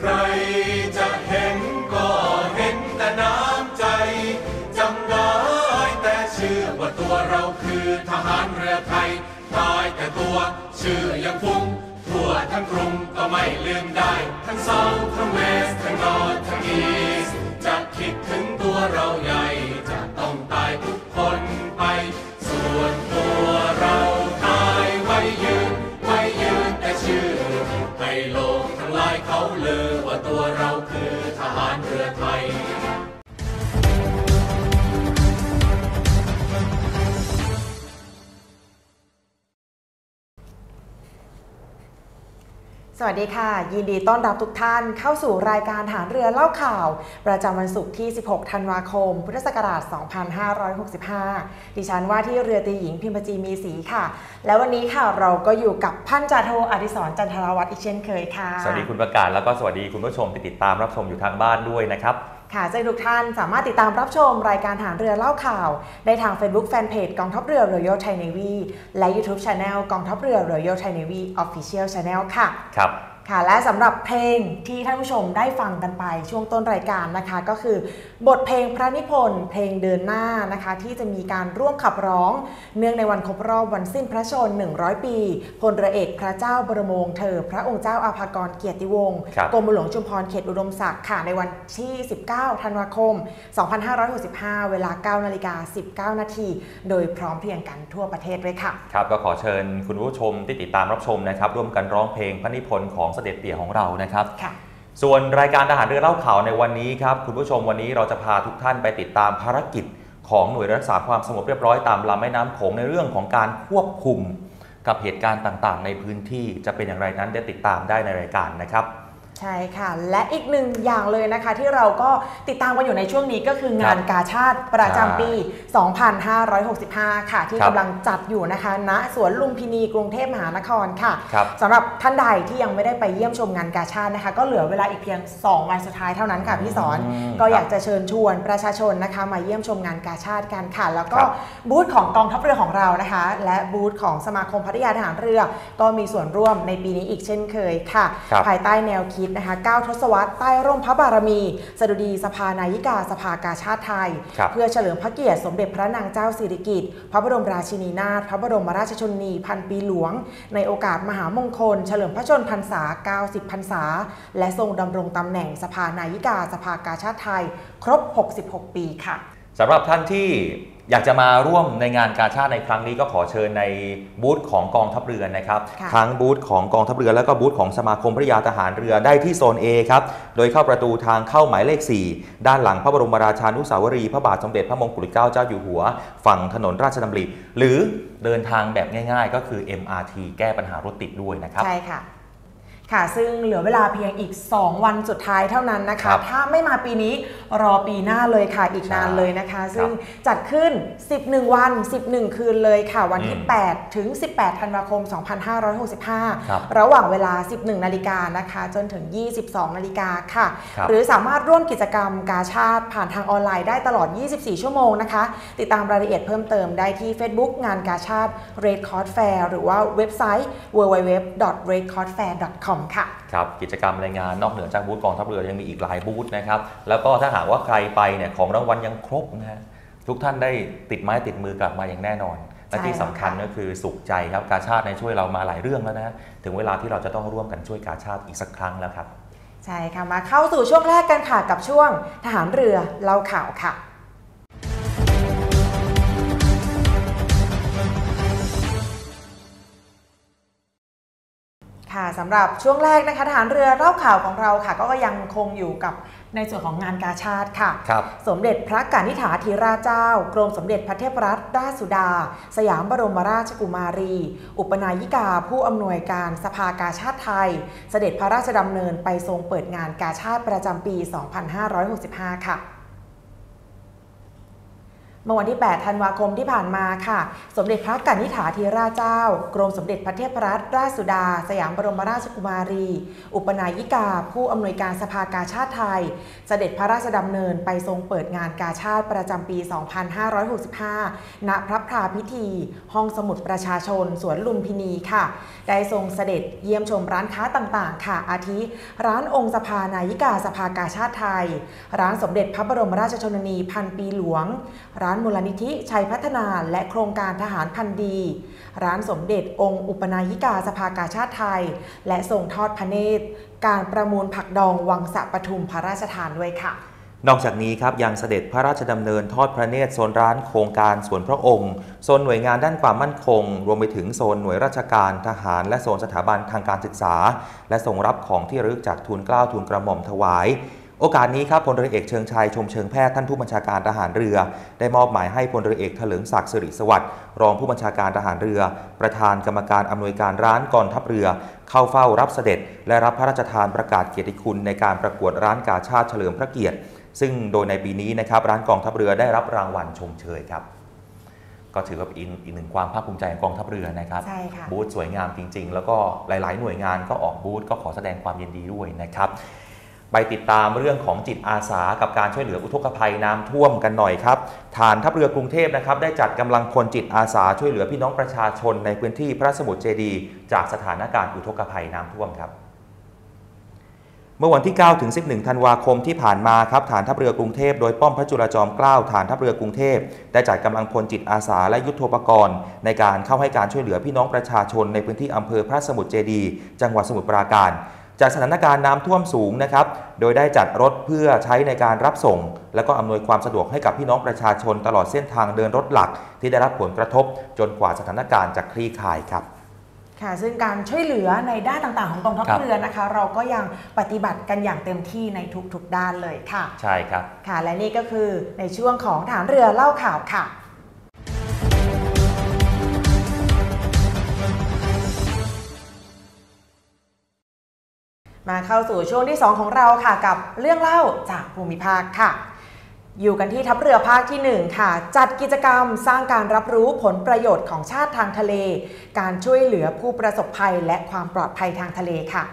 ใครจะเห็นก็เห็นแต่น้ำใจจำได้แต่ชื่อว่าตัวเราคือทหารเรือไทยตายแต่ตัวชื่อยังฟุ้งทั่วทั้งกรุงก็ไม่ลืมได้ทั้งเซาท์ทั้งเวสต์ทั้งนอร์ททั้งอีสต์จะคิดถึงตัวเราใหญ่จะต้องตายทุกคนไปส่วนตัวเราตายไว้ยืนแต่ชื่อให้โลกทั้งหลายเขาลือว่าตัวเราคือทหารเรือไทยสวัสดีค่ะยินดีต้อนรับทุกท่านเข้าสู่รายการทหารเรือเล่าข่าวประจำวันศุกร์ที่ 16 ธันวาคม พุทธศักราช 2565 ดิฉันว่าที่เรือตรีหญิงพิมพจีมีศรีค่ะและวันนี้ค่ะเราก็อยู่กับพันจ่าโทอดิศรจันทรวัฒน์อีกเช่นเคยค่ะสวัสดีคุณประกาศแล้วก็สวัสดีคุณผู้ชมที่ติดตามรับชมอยู่ทางบ้านด้วยนะครับค่ะซึ่งทุกท่านสามารถติดตามรับชมรายการทหารเรือเล่าข่าวได้ทาง Facebook Fanpage กองทัพเรือ Royal Thai Navy และ YouTube Channel กองทัพเรือ Royal Thai Navy Official Channel ค่ะครับค่ะและสำหรับเพลงที่ท่านผู้ชมได้ฟังกันไปช่วงต้นรายการนะคะก็คือบทเพลงพระนิพนธ์เพลงเดินหน้านะคะที่จะมีการร่วมขับร้องเนื่องในวันครบรอบวันสิ้นพระชนม์100 ปีพลเรือเอกพระเจ้าบรมวงศ์เธอพระองค์เจ้าอาภากรเกียรติวงศ์กรมหลวงชุมพรเขตอุดมศักดิ์ค่ะในวันที่ 19 ธันวาคม 2565 เวลา 9 นาฬิกา 19 นาทีโดยพร้อมเพรียงกันทั่วประเทศด้วยค่ะครับก็ขอเชิญคุณผู้ชมที่ติดตามรับชมนะครับร่วมกันร้องเพลงพระนิพนธ์ของเสด็จเตี่ยของเรานะครับส่วนรายการทหารเรือเล่าข่าวในวันนี้ครับคุณผู้ชมวันนี้เราจะพาทุกท่านไปติดตามภารกิจของหน่วยรักษาความสงบเรียบร้อยตามลำแม่น้ำโขงในเรื่องของการควบคุมกับเหตุการณ์ต่างๆในพื้นที่จะเป็นอย่างไรนั้นได้ติดตามได้ในรายการนะครับใช่ค่ะและอีกหนึ่งอย่างเลยนะคะที่เราก็ติดตามกันอยู่ในช่วงนี้ก็คืองานกาชาดประจำปี 2565 ค่ะที่กำลังจัดอยู่นะคะณสวนลุมพินีกรุงเทพมหานครค่ะสำหรับท่านใดที่ยังไม่ได้ไปเยี่ยมชมงานกาชาดนะคะก็เหลือเวลาอีกเพียง2 วันสุดท้ายเท่านั้นค่ะพี่สอนก็อยากจะเชิญชวนประชาชนนะคะมาเยี่ยมชมงานกาชาดกันค่ะแล้วก็บูธของกองทัพเรือของเรานะคะและบูธของสมาคมพัทยาทหารเรือก็มีส่วนร่วมในปีนี้อีกเช่นเคยค่ะภายใต้แนวคิดนะคะ9 ทศวรรษใต้ร่มพระบารมีสดุดีสภานายิกาสภากาชาดไทยเพื่อเฉลิมพระเกียรติสมเด็จพระนางเจ้าสิริกิติ์พระบรมราชินีนาถพระบรมราชชนนีพันปีหลวงในโอกาสมหามงคลเฉลิมพระชนมพรรษา90 พรรษาและทรงดำรงตำแหน่งสภานายิกาสภากาชาดไทยครบ66 ปีค่ะสำหรับท่านที่อยากจะมาร่วมในงานกาชาดในครั้งนี้ก็ขอเชิญในบูธของกองทัพเรือนะครับทั้งบูธของกองทัพเรือและก็บูธของสมาคมพัทยาทหารเรือได้ที่โซน A ครับโดยเข้าประตูทางเข้าหมายเลข 4 ด้านหลังพระบรมราชานุสาวรีย์พระบาทสมเด็จพระมงกุฎเกล้าเจ้าอยู่หัวฝั่งถนนราชดำริหรือเดินทางแบบง่ายๆก็คือ MRT แก้ปัญหารถติดด้วยนะครับใช่ค่ะค่ะซึ่งเหลือเวลาเพียงอีก2 วันสุดท้ายเท่านั้นนะคะถ้าไม่มาปีนี้รอปีหน้าเลยค่ะอีกนานเลยนะคะซึ่งจัดขึ้น11 วัน11 คืนเลยค่ะวันที่8 ถึง 18 ธันวาคม 2565 ระหว่างเวลา 11 นาฬิกานะคะจนถึง 22 นาฬิกาค่ะหรือสามารถร่วมกิจกรรมกาชาดผ่านทางออนไลน์ได้ตลอด 24 ชั่วโมงนะคะติดตามรายละเอียดเพิ่มเติมได้ที่ Facebook งานกาชาด Red Cross Fair หรือว่าเว็บไซต์ www.redcrossfair.com ครับกิจกรรมรายงานนอกเหนือจากบูธกองทัพเรือยังมีอีกหลายบูธนะครับแล้วก็ถ้าหากว่าใครไปเนี่ยของรางวัลยังครบนะฮะทุกท่านได้ติดไม้ติดมือกลับมาอย่างแน่นอนและที่สำคัญก็คือสุขใจครับกาชาดในช่วยเรามาหลายเรื่องแล้วนะถึงเวลาที่เราจะต้องร่วมกันช่วยกาชาดอีกสักครั้งแล้วครับใช่ค่ะมาเข้าสู่ช่วงแรกกันค่ะกับช่วงทหารเรือเล่าข่าวค่ะค่ะสำหรับช่วงแรกนะคะทหารเรือเล่าข่าวของเราค่ะก็ยังคงอยู่กับในส่วนของงานกาชาดค่ะสมเด็จพระกนิษฐาธิราชเจ้ากรมสมเด็จพระเทพรัตนราชสุดาสยามบรมราชกุมารีอุปนายิกาผู้อำนวยการสภากาชาดไทยเสด็จพระราชดำเนินไปทรงเปิดงานกาชาดประจำปี 2565 ค่ะเมื่อวันที่ 8 ธันวาคมที่ผ่านมาค่ะสมเด็จพระกนิษฐาธิราชเจ้ากรมสมเด็จพระเทพรัตนราชสุดาสยามบรมราชกุมารีอุปนายิกาผู้อำนวยการสภากาชาดไทยเสด็จพระราชดำเนินไปทรงเปิดงานกาชาดประจำปี 2565 ณ พระพราพิธีห้องสมุดประชาชนสวนลุมพินีค่ะได้ทรงเสด็จเยี่ยมชมร้านค้าต่างๆค่ะอาทิร้านองค์สภานายิกาสภากาชาดไทยร้านสมเด็จพระบรมราชชนนีพันปีหลวงร้านมูลนิธิชัยพัฒนาและโครงการทหารพันดีร้านสมเด็จองค์อุปนายิกาสภากาชาดไทยและทรงทอดพระเนตรการประมูลผักดองวังสะปทุมพระราชทานด้วยค่ะนอกจากนี้ครับยังเสด็จพระราชดำเนินทอดพระเนตรโซนร้านโครงการสวนพระองค์โซนหน่วยงานด้านความมั่นคงรวมไปถึงโซนหน่วยราชการทหารและโซนสถาบันทางการศึกษาและทรงรับของที่ระลึกจากทูลเกล้าทูลกระหม่อมถวายโอกาสนี้ครับพลเรือเอกเชิงชัยชมเชิงแพทย์ท่านผู้บัญชาการทหารเรือได้มอบหมายให้พลเรือเอกเถลิงศักดิ์สิริสวัสดิ์รองผู้บัญชาการทหารเรือประธานกรรมการอำนวยการร้านกองทัพเรือเข้าเฝ้ารับเสด็จและรับพระราชทานประกาศเกียรติคุณในการประกวดร้านกาชาดเฉลิมพระเกียรติซึ่งโดยในปีนี้นะครับร้านกองทัพเรือได้รับรางวัลชมเชยครับก็ถือว่าเป็นอีกหนึ่งความภาคภูมิใจของกองทัพเรือนะครับใช่ค่ะบูธสวยงามจริงๆแล้วก็หลายๆหน่วยงานก็ออกบูธก็ขอแสดงความยินดีด้วยนะครับไปติดตามเรื่องของจิตอาสากับการช่วยเหลืออุทกภัยน้ำท่วมกันหน่อยครับฐานทัพเรือกรุงเทพนะครับได้จัดกำลังพลจิตอาสาช่วยเหลือพี่น้องประชาชนในพื้นที่พระสมุทรเจดีย์จากสถานการณ์อุทกภัยน้ำท่วมครับเมื่อวันที่ 9 ถึง 11 ธันวาคมที่ผ่านมาครับฐานทัพเรือกรุงเทพโดยป้อมพระจุลจอมเกล้าฐานทัพเรือกรุงเทพได้จัดกำลังพลจิตอาสาและยุทโธปกรณ์ในการเข้าให้การช่วยเหลือพี่น้องประชาชนในพื้นที่อำเภอพระสมุทรเจดีย์จังหวัดสมุทรปราการจากสถานการณ์น้ำท่วมสูงนะครับโดยได้จัดรถเพื่อใช้ในการรับส่งและก็อำนวยความสะดวกให้กับพี่น้องประชาชนตลอดเส้นทางเดินรถหลักที่ได้รับผลกระทบจนกว่าสถานการณ์จะคลี่คลายครับค่ะซึ่งการช่วยเหลือในด้านต่างๆของกองทัพเรือนะคะเราก็ยังปฏิบัติกันอย่างเต็มที่ในทุกๆด้านเลยค่ะใช่ครับค่ะและนี่ก็คือในช่วงของฐานเรือเล่าข่าวค่ะมาเข้าสู่ช่วงที่2ของเราค่ะกับเรื่องเล่าจากภูมิภาคค่ะอยู่กันที่ทัพเรือภาคที่1ค่ะจัดกิจกรรมสร้างการรับรู้ผลประโยชน์ของชาติทางทะเลการช่วยเหลือผู้ประสบภัยและความปลอดภัยทางทะเลค่ะ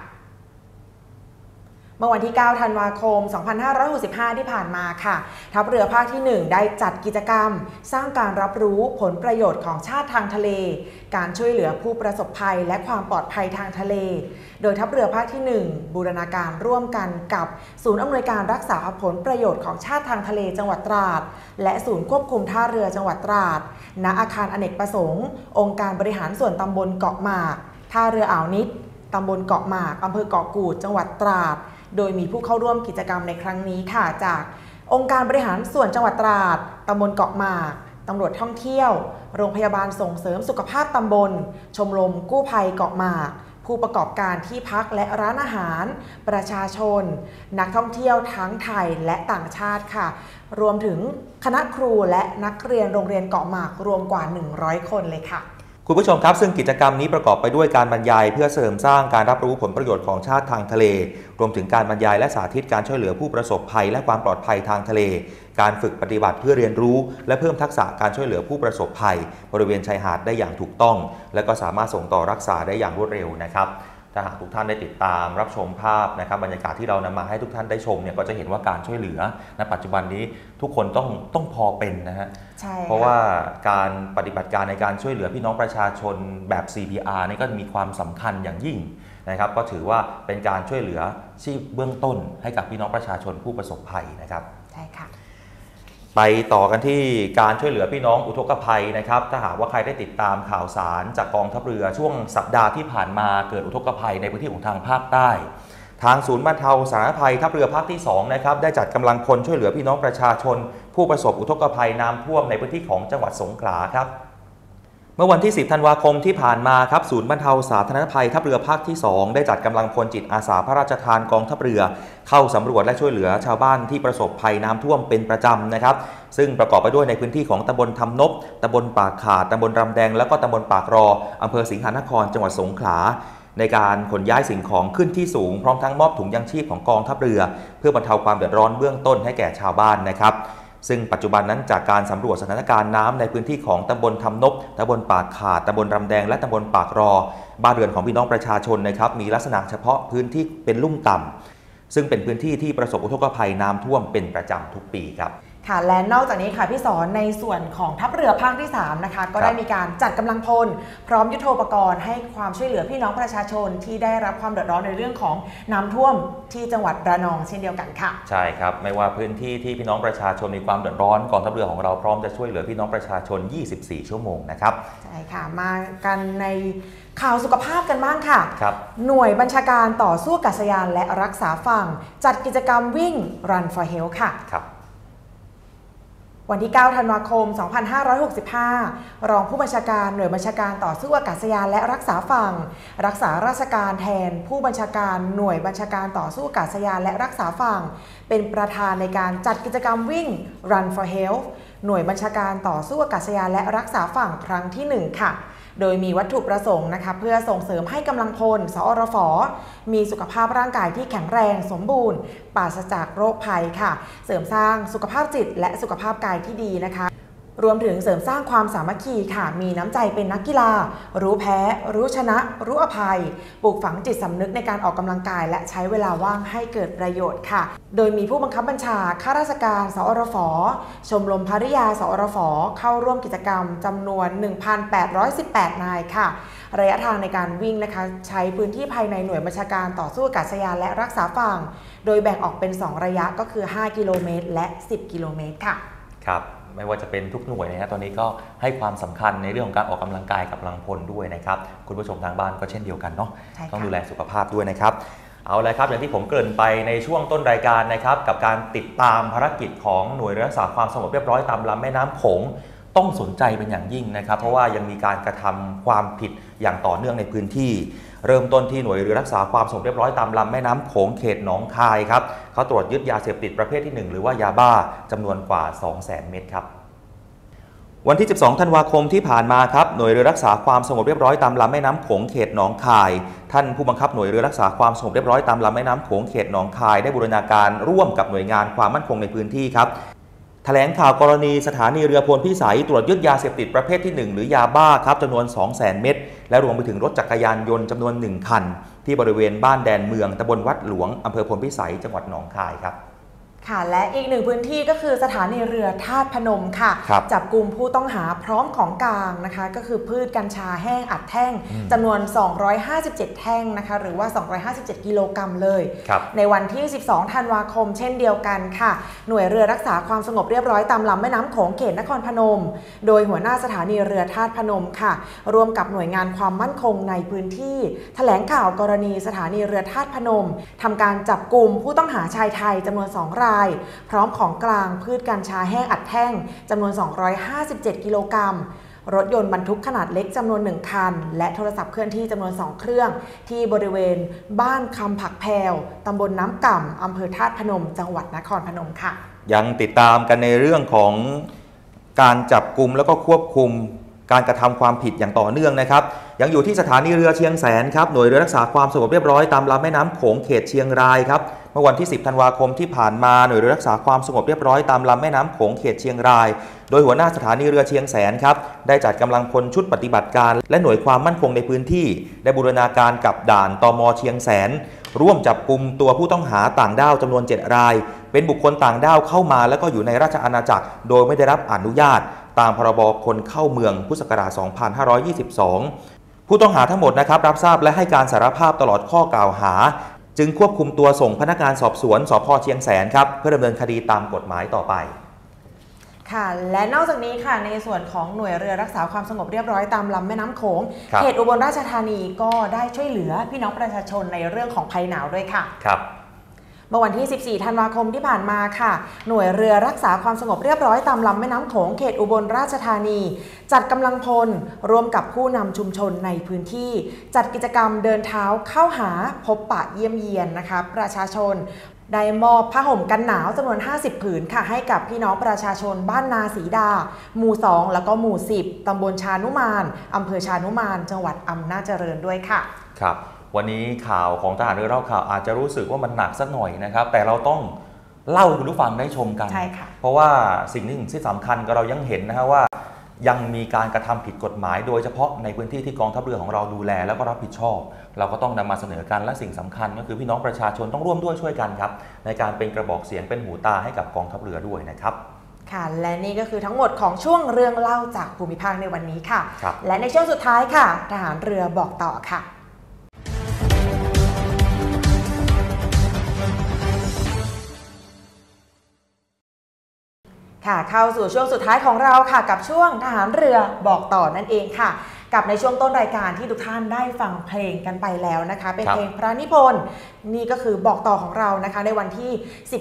เมื่อวันที่ 9 ธันวาคม 2565 ที่ผ่านมาค่ะทัพเรือภาคที่ 1 ได้จัดกิจกรรมสร้างการรับรู้ผลประโยชน์ของชาติทางทะเลการช่วยเหลือผู้ประสบภัยและความปลอดภัยทางทะเลโดยทัพเรือภาคที่ 1 บูรณาการร่วมกันกับศูนย์อำนวยการรักษาผลประโยชน์ของชาติทางทะเลจังหวัดตราดและศูนย์ควบคุมท่าเรือจังหวัดตราดณอาคารอเนกประสงค์องค์การบริหารส่วนตำบลเกาะหมากท่าเรืออ่าวนิดตำบลเกาะหมากอำเภอเกาะกูดจังหวัดตราดโดยมีผู้เข้าร่วมกิจกรรมในครั้งนี้ค่ะจากองค์การบริหารส่วนจังหวัดตราดตำบลเกาะหมากตำรวจท่องเที่ยวโรงพยาบาลส่งเสริมสุขภาพตำบลชมรมกู้ภัยเกาะหมากผู้ประกอบการที่พักและร้านอาหารประชาชนนักท่องเที่ยวทั้งไทยและต่างชาติค่ะรวมถึงคณะครูและนักเรียนโรงเรียนเกาะหมากรวมกว่า100คนเลยค่ะคุณผู้ชมครับซึ่งกิจกรรมนี้ประกอบไปด้วยการบรรยายเพื่อเสริมสร้างการรับรู้ผลประโยชน์ของชาติทางทะเลรวมถึงการบรรยายและสาธิตการช่วยเหลือผู้ประสบภัยและความปลอดภัยทางทะเลการฝึกปฏิบัติเพื่อเรียนรู้และเพิ่มทักษะการช่วยเหลือผู้ประสบภัยบริเวณชายหาดได้อย่างถูกต้องและก็สามารถส่งต่อรักษาได้อย่างรวดเร็วนะครับถ้าหากทุกท่านได้ติดตามรับชมภาพนะครับบรรยากาศที่เรานำมาให้ทุกท่านได้ชมเนี่ยก็จะเห็นว่าการช่วยเหลือณปัจจุบันนี้ทุกคนต้องพอเป็นนะฮะเพราะว่าการปฏิบัติการในการช่วยเหลือพี่น้องประชาชนแบบ CPR นี่ก็มีความสำคัญอย่างยิ่งนะครับก็ถือว่าเป็นการช่วยเหลือชีพเบื้องต้นให้กับพี่น้องประชาชนผู้ประสบภัยนะครับใช่ค่ะไปต่อกันที่การช่วยเหลือพี่น้องอุทกภัยนะครับถ้าหากว่าใครได้ติดตามข่าวสารจากกองทัพเรือช่วงสัปดาห์ที่ผ่านมาเกิดอุทกภัยในพื้นที่ของทางภาคใต้ทางศูนย์บรรเทาสาธารณภัยทัพเรือภาคที่2นะครับได้จัดกำลังพลช่วยเหลือพี่น้องประชาชนผู้ประสบอุทกภัยน้ำท่วมในพื้นที่ของจังหวัดสงขลาครับเมื่อวันที่ 10 ธันวาคมที่ผ่านมาครับศูนย์บรรเทาสาธารณภัยทัพเรือภาคที่2ได้จัดกำลังพลจิตอาสาพระราชทานกองทัพเรือเข้าสำรวจและช่วยเหลือชาวบ้านที่ประสบภัยน้ำท่วมเป็นประจำนะครับซึ่งประกอบไปด้วยในพื้นที่ของตำบลทำนบตำบลปากขาดตำบลรำแดงและก็ตำบลปากรออำเภอสิงหนครจังหวัดสงขลาในการขนย้ายสิ่งของขึ้นที่สูงพร้อมทั้งมอบถุงยังชีพของกองทัพเรือเพื่อบรรเทาความเดือดร้อนเบื้องต้นให้แก่ชาวบ้านนะครับซึ่งปัจจุบันนั้นจากการสำรวจสถานการณ์น้ำในพื้นที่ของตำบลทำนบตำบลปากขาดตำบลรำแดงและตำบลปากรอบ้านเรือนของพี่น้องประชาชนนะครับมีลักษณะเฉพาะพื้นที่เป็นลุ่มต่ำซึ่งเป็นพื้นที่ที่ประสบอุทกภัยน้ำท่วมเป็นประจำทุกปีครับค่ะและนอกจากนี้ค่ะพี่สอนในส่วนของทัพเรือภาคที่3นะคะก็ได้มีการจัดกำลังพลพร้อมยุทโธปกรณ์ให้ความช่วยเหลือพี่น้องประชาชนที่ได้รับความเดือดร้อนในเรื่องของน้ำท่วมที่จังหวัดระนองเช่นเดียวกันค่ะใช่ครับไม่ว่าพื้นที่ที่พี่น้องประชาชนมีความเดือดร้อนกองทัพเรือของเราพร้อมจะช่วยเหลือพี่น้องประชาชน24ชั่วโมงนะครับใช่ค่ะมากันในข่าวสุขภาพกันบ้างค่ะครับหน่วยบัญชาการต่อสู้อากาศยานและรักษาฝั่งจัดกิจกรรมวิ่ง Run for Health ค่ะครับวันที่ 9 ธันวาคม 2565 รองผู้บัญชาการหน่วยบัญชาการต่อสู้อากาศยานและรักษาฝั่งรักษาราชการแทนผู้บัญชาการหน่วยบัญชาการต่อสู้อากาศยานและรักษาฝั่งเป็นประธานในการจัดกิจกรรมวิ่ง Run for Health หน่วยบัญชาการต่อสู้อากาศยานและรักษาฝั่งครั้งที่ 1 ค่ะโดยมีวัตถุประสงค์นะคะเพื่อส่งเสริมให้กำลังพลสอรฟมีสุขภาพร่างกายที่แข็งแรงสมบูรณ์ปราศจากโรคภัยค่ะเสริมสร้างสุขภาพจิตและสุขภาพกายที่ดีนะคะรวมถึงเสริมสร้างความสามัคคีค่ะมีน้ำใจเป็นนักกีฬารู้แพ้รู้ชนะรู้อภัยปลูกฝังจิตสำนึกในการออกกำลังกายและใช้เวลาว่างให้เกิดประโยชน์ค่ะโดยมีผู้บังคับบัญชาข้าราชการสอรฟชมรมภริยาสอรฟเข้าร่วมกิจกรรมจำนวน 1,818 นายค่ะระยะทางในการวิ่งนะคะใช้พื้นที่ภายในหน่วยบัญชาการต่อสู้อากาศยานและรักษาฝั่งโดยแบ่งออกเป็น2ระยะก็คือ5กิโลเมตรและ10กิโลเมตรค่ะครับไม่ว่าจะเป็นทุกหน่วยนะฮะตอนนี้ก็ให้ความสำคัญในเรื่องของการออกกำลังกายกับกำลังพลด้วยนะครับคุณผู้ชมทางบ้านก็เช่นเดียวกันเนาะต้องดูแลสุขภาพด้วยนะครับเอาละครับอย่างที่ผมเกริ่นไปในช่วงต้นรายการนะครับกับการติดตามภารกิจของหน่วยรักษาความสงบเรียบร้อยตามลำแม่น้ำโขงต้องสนใจเป็นอย่างยิ่งนะครับเพราะว่ายังมีการกระทำความผิดอย่างต่อเนื่องในพื้นที่เริ่มต้นที่หน่วยเรือรักษาความสงบเรียบร้อยตามลำแม่น้ำโขงเขตหนองคายครับเขาตรวจยึดยาเสพติดประเภทที่1หรือว่ายาบ้าจำนวนกว่า 200,000 เม็ดครับวันที่ 12 ธันวาคมที่ผ่านมาครับหน่วยเรือรักษาความสงบเรียบร้อยตามลำแม่น้ำโขงเขตหนองคายท่านผู้บังคับหน่วยเรือรักษาความสงบเรียบร้อยตามลำแม่น้ำโขงเขตหนองคายได้บูรณาการร่วมกับหน่วยงานความมั่นคงในพื้นที่ครับแถลงข่าวกรณีสถานีเรือพลพิสัยตรวจยึดยาเสพติดประเภทที่1หรือยาบ้าครับจำนวน 200,000 เม็ดและรวมไปถึงรถจักรยานยนต์จำนวน1คันที่บริเวณบ้านแดนเมืองตำบลวัดหลวงอำเภอพลพิสัยจังหวัดหนองคายครับค่ะและอีกหนึ่งพื้นที่ก็คือสถานีเรือธาตุพนมค่ะจับกลุ่มผู้ต้องหาพร้อมของกลางนะคะก็คือพืชกัญชาแห้งอัดแท่งจำนวน257แท่งนะคะหรือว่า257กิโลกรัมเลยในวันที่12ธันวาคมเช่นเดียวกันค่ะหน่วยเรือรักษาความสงบเรียบร้อยตามลำแม่น้ำโขงเขตนครพนมโดยหัวหน้าสถานีเรือธาตุพนมค่ะร่วมกับหน่วยงานความมั่นคงในพื้นที่แถลงข่าวกรณีสถานีเรือธาตุพนมทำการจับกลุ่มผู้ต้องหาชายไทยจำนวน2 รายพร้อมของกลางพืชกัญชาแห้งอัดแท่งจำนวน257กิโลกรัมรถยนต์บรรทุกขนาดเล็กจำนวน1คันและโทรศัพท์เคลื่อนที่จำนวน2เครื่องที่บริเวณบ้านคำผักแพรวตำบลน้ำก่ำอำเภอธาตุพนมจังหวัดนครพนมค่ะยังติดตามกันในเรื่องของการจับกุมแล้วก็ควบคุมการกระทำความผิดอย่างต่อเนื่องนะครับยังอยู่ที่สถานีเรือเชียงแสนครับหน่วยเรือรักษาความสงบเรียบร้อยตามลำแม่น้ำโขงเขตเชียงรายครับเมื่อวันที่10ธันวาคมที่ผ่านมาหน่วยเรือรักษาความสงบเรียบร้อยตามลำแม่น้ำโขงเขตเชียงรายโดยหัวหน้าสถานีเรือเชียงแสนครับได้จัดกำลังพลชุดปฏิบัติการและหน่วยความมั่นคงในพื้นที่ได้บูรณาการกับด่านตม.เชียงแสนร่วมจับกุมตัวผู้ต้องหาต่างด้าวจำนวน7 รายเป็นบุคคลต่างด้าวเข้ามาแล้วก็อยู่ในราชอาณาจักรโดยไม่ได้รับอนุญาตตามพรบคนเข้าเมืองพุทธศักราช 2522 ผู้ต้องหาทั้งหมดนะครับรับทราบและให้การสารภาพตลอดข้อกล่าวหาจึงควบคุมตัวส่งพนักงานสอบสวนสภ.เชียงแสนครับเพื่อดำเนินคดีตามกฎหมายต่อไปค่ะและนอกจากนี้ค่ะในส่วนของหน่วยเรือรักษาความสงบเรียบร้อยตามลำแม่น้ำโขงเขตอุบลราชธานีก็ได้ช่วยเหลือพี่น้องประชาชนในเรื่องของภัยหนาวด้วยค่ะครับเมื่อวันที่ 14 ธันวาคมที่ผ่านมาค่ะหน่วยเรือรักษาความสงบเรียบร้อยตามลำแม่น้ำโขงเขตอุบลราชธานีจัดกำลังพลร่วมกับผู้นำชุมชนในพื้นที่จัดกิจกรรมเดินเท้าเข้าหาพบปะเยี่ยมเยียนนะคะประชาชนได้มอบผ้าห่มกันหนาวจำนวน50ผืนค่ะให้กับพี่น้องประชาชนบ้านนาศรีดาหมู่2แล้วก็หมู่10ตำบลชานุมานอำเภอชานุมานจังหวัดอำนาจเจริญด้วยค่ะครับวันนี้ข่าวของทหารเรือเล่าข่าวอาจจะรู้สึกว่ามันหนักสักหน่อยนะครับแต่เราต้องเล่าให้คุณผู้ฟังได้ชมกันใช่ค่ะเพราะว่าสิ่งหนึ่งที่สำคัญก็เรายังเห็นนะฮะว่ายังมีการกระทำผิดกฎหมายโดยเฉพาะในพื้นที่ที่กองทัพเรือของเราดูแลแล้วก็รับผิดชอบเราก็ต้องนำมาเสนอกันและสิ่งสำคัญก็คือพี่น้องประชาชนต้องร่วมด้วยช่วยกันครับในการเป็นกระบอกเสียงเป็นหูตาให้กับกองทัพเรือด้วยนะครับค่ะและนี่ก็คือทั้งหมดของช่วงเรื่องเล่าจากภูมิภาคในวันนี้ค่ะครับและในช่วงสุดท้ายค่ะทหารเรือบอกต่อค่ะค่ะเข้าสู่ช่วงสุดท้ายของเราค่ะกับช่วงทหารเรือบอกต่อนั่นเองค่ะกับในช่วงต้นรายการที่ทุกท่านได้ฟังเพลงกันไปแล้วนะคะเป็นเพลงพระนิพนธ์นี่ก็คือบอกต่อของเรานะคะในวันที่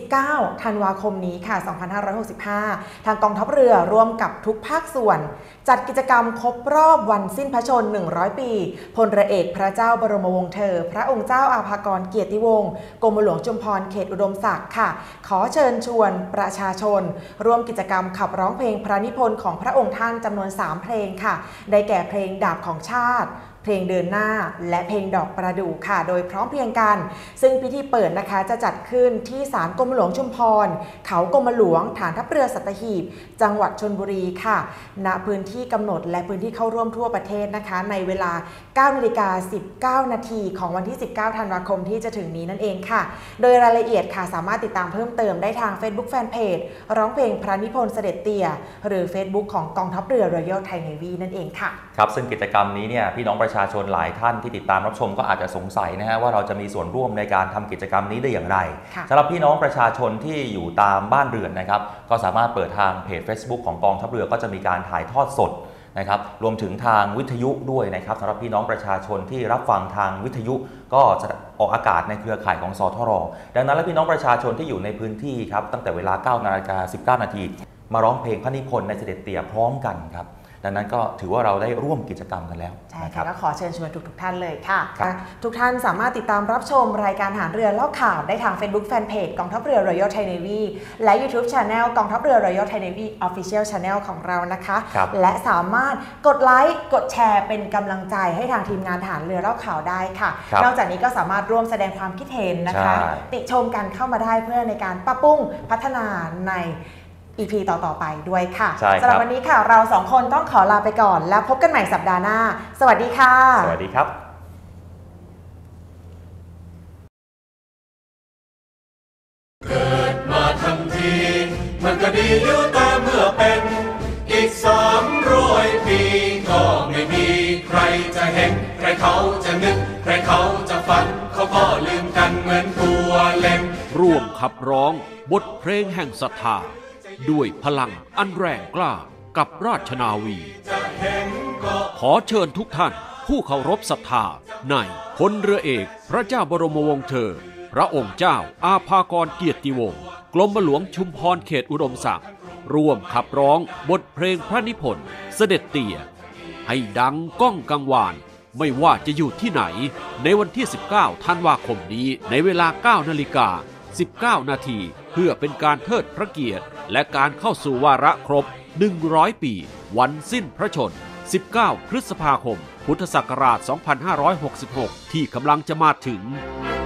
19ธันวาคมนี้ค่ะ2565ทางกองทัพเรือร่วมกับทุกภาคส่วนจัดกิจกรรมครบรอบวันสิ้นพระชนม์100 ปีพลเรือเอกพระเจ้าบรมวงศ์เธอพระองค์เจ้าอาภากรเกียรติวงศ์กรมหลวงชุมพรเขตอุดมศักดิ์ค่ะขอเชิญชวนประชาชนร่วมกิจกรรมขับร้องเพลงพระนิพนธ์ของพระองค์ท่านจำนวน3เพลงค่ะได้แก่เพลงดาบของชาติเพลงเดินหน้าและเพลงดอกประดู่ค่ะโดยพร้อมเพรียงกันซึ่งพิธีเปิดนะคะจะจัดขึ้นที่ศาลกรมหลวงชุมพรเขากรมหลวงฐานทัพเรือสัตหีบจังหวัดชลบุรีค่ะณพื้นที่กำหนดและพื้นที่เข้าร่วมทั่วประเทศนะคะในเวลา 9:19 น.ของวันที่19ธันวาคมที่จะถึงนี้นั่นเองค่ะโดยรายละเอียดค่ะสามารถติดตามเพิ่มเติมได้ทาง Facebook Fanpage ร้องเพลงพระนิพนธ์เสด็จเตี่ยหรือ Facebook ของกองทัพเรือ Royal Thai Navy นั่นเองค่ะครับซึ่งกิจกรรมนี้เนี่ยพี่น้องประชาชนหลายท่านที่ติดตามรับชมก็อาจจะสงสัยนะฮะว่าเราจะมีส่วนร่วมในการทำกิจกรรมนี้ได้อย่างไรสำหรับพี่น้องประชาชนที่อยู่ตามบ้านเรือนนะครับก็สามารถเปิดทางเพจ Facebook ของกองทัพเรือก็จะมีการถ่ายทอดสดนะครับรวมถึงทางวิทยุด้วยนะครับสำหรับพี่น้องประชาชนที่รับฟังทางวิทยุก็จะออกอากาศในเครือข่ายของสทร.ดังนั้นแล้วพี่น้องประชาชนที่อยู่ในพื้นที่ครับตั้งแต่เวลา 9:19 น.มาร้องเพลงพระนิพนธ์ในเสด็จเตี่ยพร้อมกันครับดังนั้นก็ถือว่าเราได้ร่วมกิจกรรมกันแล้วใช่ค่ะก็ขอเชิญชวนทุกท่านเลยค่ะทุกท่านสามารถติดตามรับชมรายการทหารเรือเล่าข่าวได้ทาง Facebook Fanpage กองทัพเรือ Royal Thai Navy และ YouTube Channel กองทัพเรือ Royal Thai Navy Official Channel ของเรานะคะและสามารถกดไลค์กดแชร์เป็นกำลังใจให้ทางทีมงานทหารเรือเล่าข่าวได้ค่ะนอกจากนี้ก็สามารถร่วมแสดงความคิดเห็นนะคะติชมกันเข้ามาได้เพื่อในการปรับปรุงพัฒนาในEP ต่อๆไปด้วยค่ะสำหรับวันนี้ค่ะเรา2คนต้องขอลาไปก่อนแล้วพบกันใหม่สัปดาห์หน้าสวัสดีค่ะสวัสดีครับเกิดมาทันทีมันก็ดีอยู่แต่เมื่อเป็นอีก300 ปีก็ไม่มีใครจะเห็นใครเขาจะนึกใครเขาจะฝันเขาก็ลืมกันเหมือนตัวเล่นร่วมขับร้องบทเพลงแห่งศรัทธาด้วยพลังอันแรงกล้ากับราชนาวีขอเชิญทุกท่านผู้เคารพศรัทธาในพลเรือเอกพระเจ้าบรมวงศ์เธอพระองค์เจ้าอาภากรเกียรติวงศ์กรมหลวงชุมพรเขตอุดมศักดิ์ร่วมขับร้องบทเพลงพระนิพนธ์เสด็จเตี่ยให้ดังก้องกังวานไม่ว่าจะอยู่ที่ไหนในวันที่19ธันวาคมนี้ในเวลา 9:19 น.เพื่อเป็นการเทิดพระเกียรติและการเข้าสู่วาระครบ100 ปีวันสิ้นพระชนม์19 พฤษภาคมพุทธศักราช 2566 ที่กำลังจะมาถึง